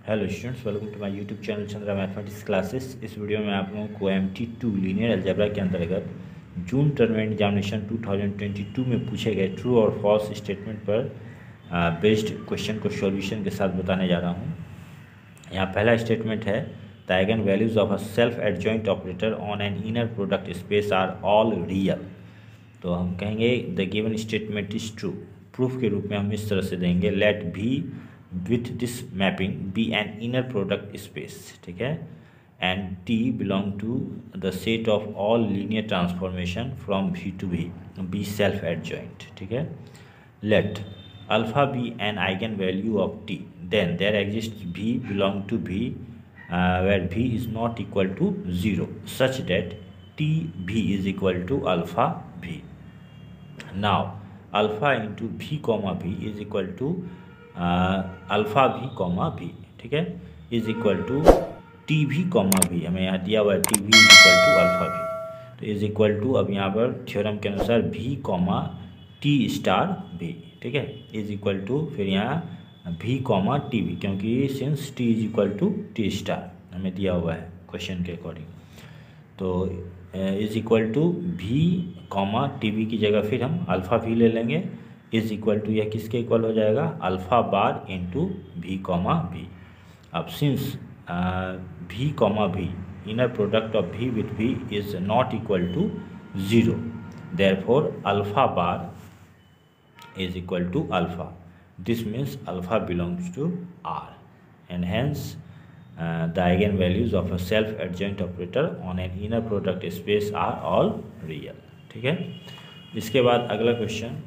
Hello students, welcome to my YouTube channel Chandra mathematics classes. इस video में आप लोगों को MT2 लीनियर अलजेब्रा के अंतर्गत जून टर्म एग्जामिनेशन 2022 में पूछे गए ट्रू और फॉल्स स्टेटमेंट पर बेस्ड क्वेश्चन को सॉल्यूशन के साथ बताने जा रहा हूँ। यहाँ पहला स्टेटमेंट है, the eigen values of a self adjoint operator on an inner product space are all real. तो हम कहेंगे the given statement is true. Proof के रूप में हम इस तरह से देंगे, लेट भी with this mapping be an inner product space, ठीक है, and T belong to the set of all linear transformation from V to V be self adjoint, ठीक है। Let alpha be an eigenvalue of T, then there exists V belong to V where V is not equal to 0 such that T V is equal to alpha V. Now alpha into V comma V is equal to alpha v comma v, ठीक है, is equal to T v comma v. हमें यहाँ दिया हुआ है T भी is equal to alpha भी, तो इज इक्वल टू अब यहाँ पर थ्योरम के अनुसार भी कॉमा टी स्टार भी, ठीक है, इज इक्वल टू फिर यहाँ भी कॉमा टी भी, क्योंकि since T is equal to T star हमें दिया हुआ है क्वेश्चन के अकॉर्डिंग। तो is equal to v comma T v की जगह फिर हम अल्फ़ा भी ले लेंगे, इज इक्वल टू यह किसके इक्वल हो जाएगा, alpha bar into v comma v. अब since v comma v inner product of v with v is not equal to 0, therefore alpha bar is equal to alpha. This means alpha belongs to R and hence the eigen values of a self adjoint operator on an inner product space are all real, ठीक है। इसके बाद अगला question,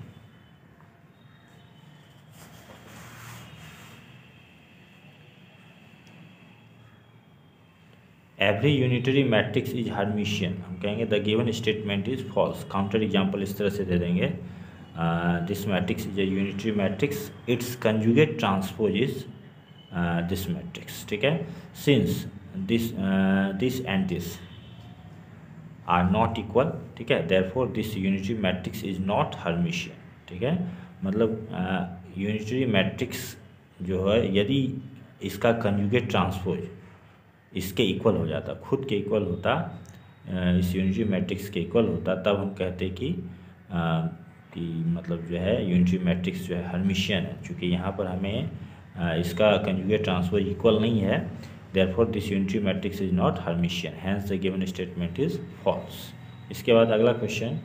every unitary matrix is Hermitian. हम कहेंगे the given statement is false. Counter example इस तरह से दे देंगे, this matrix is a unitary matrix, its conjugate transpose is this matrix, ठीक है। Since this and this are not equal, ठीक है, therefore this unitary matrix is not Hermitian, ठीक है। मतलब यूनिटरी मैट्रिक्स जो है यदि इसका कंजुगेट ट्रांसपोज इसके इक्वल हो जाता, खुद के इक्वल होता, इस यूनिटरी मैट्रिक्स के इक्वल होता, तब हम कहते कि मतलब जो है यूनिटरी मैट्रिक्स जो है हर्मिशियन है। चूँकि यहाँ पर हमें इसका कंजुगेट ट्रांसपोज इक्वल नहीं है, therefore this unitary matrix is not Hermitian, hence the given statement is false. इसके बाद अगला question,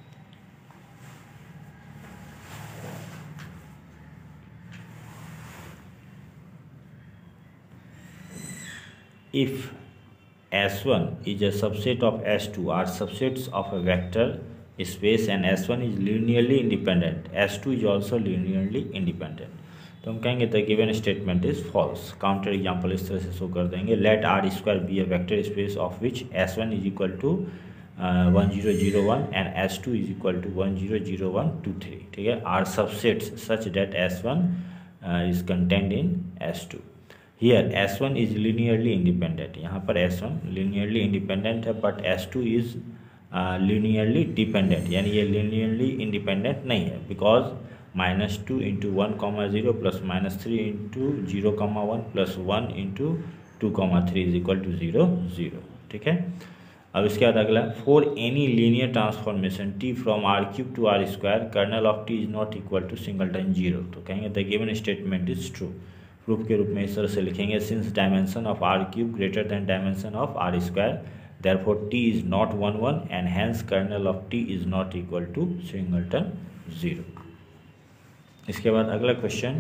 if S1 is a subset of S2 are subsets of a vector space and S1 is linearly independent, S2 is also linearly independent, तो हम कहेंगे the given statement is false. Counter example इस तरह से show कर देंगे, let R square be a vector space of which S1 is equal to 1001 and S2 is equal to 100123, ठीक है, R subsets such that S1 is contained in S2। Here S1 is linearly independent, यहाँ पर S1 linearly independent है, but S2 is linearly dependent, यानी ये linearly independent नहीं है, because -2 into 1 comma 0 plus -3 into 0 comma 1 plus 1 into 2 comma 3 is equal to 0 0, ठीक है। अब इसके बाद अगला, for any linear transformation T from R³ to R², kernel of T is not equal to singleton 0, तो कहेंगे the given statement is true. Proof के रूप में इस तरह से लिखेंगे, since dimension of R³ greater than dimension of R², therefore T is not 1 1 and hence kernel of T is not equal to singleton 0। इसके बाद अगला क्वेश्चन,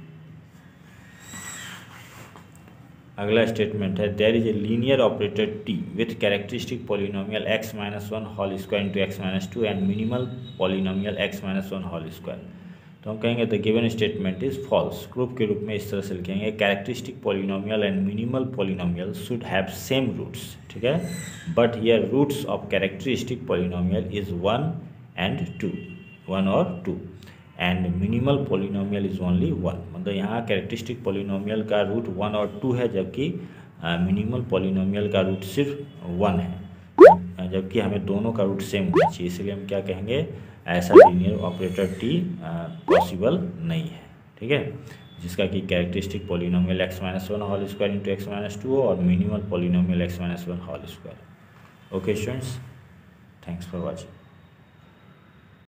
अगला स्टेटमेंट है, there is a linear operator T with characteristic polynomial x-1 whole square into x-2 and minimal polynomial x-1 whole square, तो हम कहेंगे the given statement is false. Proof के रूप में इस तरह से लिखेंगे, characteristic polynomial and minimal polynomial should have same roots, ठीक है, but here roots of characteristic polynomial is 1 and 2, 1 और 2, and minimal polynomial is only 1। मतलब यहाँ कैरेक्टरिस्टिक पॉलिनोमियल का रूट 1 और 2 है, जबकि मिनिमल पॉलिनोमियल का रूट सिर्फ 1 है, जबकि हमें दोनों का रूट सेम होना चाहिए, इसलिए हम क्या कहेंगे, ऐसा लीनियर ऑपरेटर T पॉसिबल नहीं है, ठीक है। जिसका कि characteristic polynomial x minus one whole square into x minus two और minimal polynomial x minus one whole square. Okay students, thanks for watching.